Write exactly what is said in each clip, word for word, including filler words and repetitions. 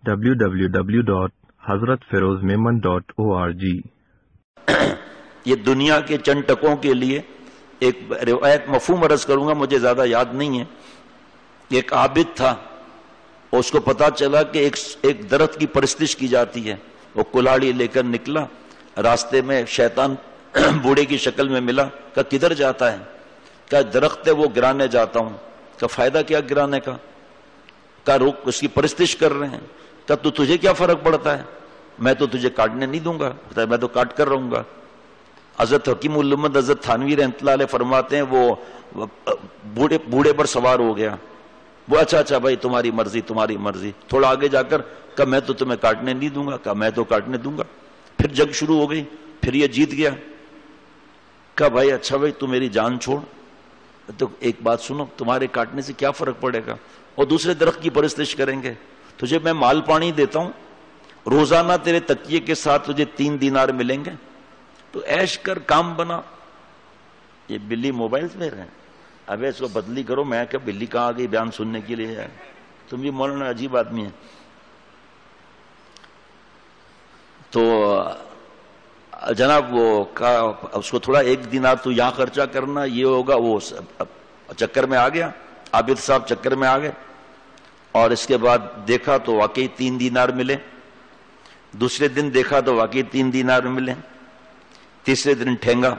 W W W dot Hazrat Feroz Memon dot O R G. یہ دنیا کے چند ٹکوں کے لیے ایک روایت مفہوم عرض کروں گا، مجھے زیادہ یاد نہیں ہے۔ ایک عابد تھا، اس کو پتا چلا کہ ایک ایک درخت کی پرستش کی جاتی ہے۔ وہ کلاڑی لے کر نکلا، راستے میں شیطان بوڑھے کی شکل میں ملا، کہا کدھر جاتا ہے؟ کہا درخت ہے وہ گرانے جاتا ہوں۔ کہا فائدہ کیا گرانے کا؟ کہا روک، اس کی پرستش کر رہے ہیں۔ کہا تو تجھے کیا فرق پڑتا ہے؟ میں تو تجھے کاٹنے نہیں دوں گا، میں تو کاٹ کر رہوں گا۔ حضرت حکیم الامت حضرت تھانوی رحمۃ اللہ علیہ فرماتے ہیں وہ بوڑھے بوڑھے پر سوار ہو گیا۔ وہ اچھا اچھا بھائی تمہاری مرضی تمہاری مرضی۔ تھوڑا آگے جا کر کہا میں تو تمہیں کاٹنے نہیں دوں گا۔ کہا میں تو کاٹنے دوں گا۔ پھر جنگ شروع ہو گئی، پھر یہ جیت گیا۔ کہا بھائی اچھا بھائی تو میری جان چھوڑ، تو ایک بات سنو، تمہارے کاٹنے سے کیا فرق پڑے گا؟ اور دوسرے درخت کی پرستش کریں گے۔ تجھے میں مال پانی دیتا ہوں، روزانہ تیرے تکیے کے ساتھ تجھے تین دینار ملیں گے، تو عیش کر کام بنا۔ یہ بلی موبائل میں رہے، اب اس کو بدلی کرو۔ میں کہ بلی کہاں آ گئی بیان سننے کے لیے؟ ہے تم بھی مولانا عجیب آدمی ہے۔ تو جناب وہ اس کو تھوڑا ایک دینار تو یہاں خرچہ کرنا، یہ ہوگا وہ چکر میں آ گیا۔ عابد صاحب چکر میں آ گئے، اور اس کے بعد دیکھا تو واقعی تین دینار ملے۔ دوسرے دن دیکھا تو واقعی تین دینار ملے۔ تیسرے دن ٹھینگا،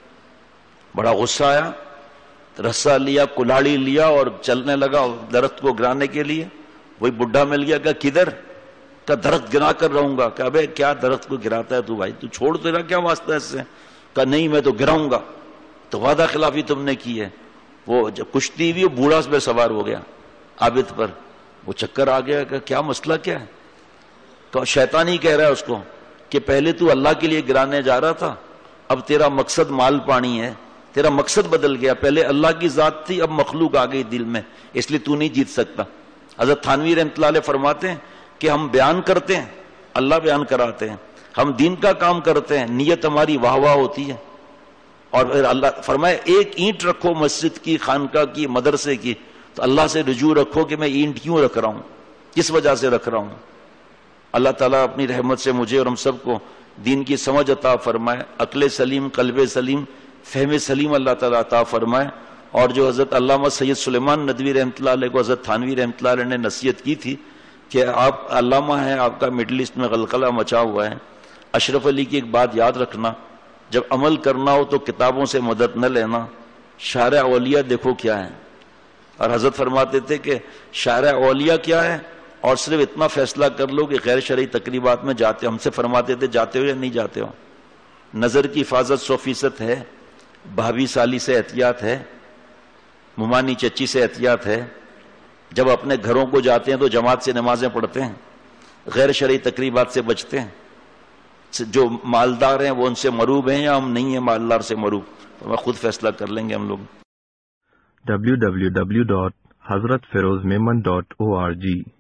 بڑا غصہ آیا، رسا لیا، کلاڑی لیا اور چلنے لگا درخت کو گرانے کے لیے۔ وہی بڈھا مل گیا، کہا کدھر؟ کہا درخت گرا کر رہوں گا۔ کہا بے کیا درخت کو گراتا ہے تو بھائی، تو چھوڑ تیرا کیا واسطہ ہے اس سے؟ کہا نہیں میں تو گراؤں گا۔ تو وعدہ خلافی تم نے کی ہے۔ وہ جب کشتی ہوئی، وہ بوڑھا اس پہ سوار ہو گیا عابد پر۔ وہ چکر آ گیا کہ کیا مسئلہ کیا ہے؟ تو شیطان ہی کہہ رہا ہے اس کو کہ پہلے تو اللہ کے لیے گرانے جا رہا تھا، اب تیرا مقصد مال پانی ہے، تیرا مقصد بدل گیا۔ پہلے اللہ کی ذات تھی، اب مخلوق آ گئی دل میں، اس لیے تو نہیں جیت سکتا۔ حضرت تھانوی رحمۃ اللہ علیہ فرماتے ہیں کہ ہم بیان کرتے ہیں، اللہ بیان کراتے ہیں، ہم دین کا کام کرتے ہیں، نیت ہماری واہ واہ ہوتی ہے، اور پھر اللہ فرمائے ایک اینٹ رکھو مسجد کی، خانقاہ کی، مدرسے کی، تو اللہ سے رجوع رکھو کہ میں اینٹ کیوں رکھ رہا ہوں، کس وجہ سے رکھ رہا ہوں۔ اللہ تعالیٰ اپنی رحمت سے مجھے اور ہم سب کو دین کی سمجھ عطا فرمائے، عقل سلیم، قلب سلیم، فہم سلیم اللہ تعالیٰ عطا فرمائے۔ اور جو حضرت علامہ سید سلیمان ندوی رحمۃ اللہ علیہ کو حضرت تھانوی رحمۃ اللہ علیہ نے نصیحت کی تھی کہ آپ علامہ ہیں، آپ کا مڈل ایسٹ میں غلغلہ مچا ہوا ہے، اشرف علی کی ایک بات یاد رکھنا، جب عمل کرنا ہو تو کتابوں سے مدد نہ لینا، شارع اولیاء دیکھو کیا ہے۔ اور حضرت فرماتے تھے کہ شارع اولیاء کیا ہے، اور صرف اتنا فیصلہ کر لو کہ غیر شرعی تقریبات میں جاتے ہو۔ ہم سے فرماتے تھے جاتے ہو یا نہیں جاتے ہو؟ نظر کی حفاظت سو فیصد ہے، بھابھی سالی سے احتیاط ہے، ممانی چچی سے احتیاط ہے۔ جب اپنے گھروں کو جاتے ہیں تو جماعت سے نمازیں پڑھتے ہیں، غیر شرعی تقریبات سے بچتے ہیں۔ جو مالدار ہیں وہ ان سے مروب ہیں یا ہم نہیں ہیں مالدار سے مروب، میں خود فیصلہ کر لیں گے ہم لوگ۔ W W W dot Hazrat Feroz Memon dot O R جی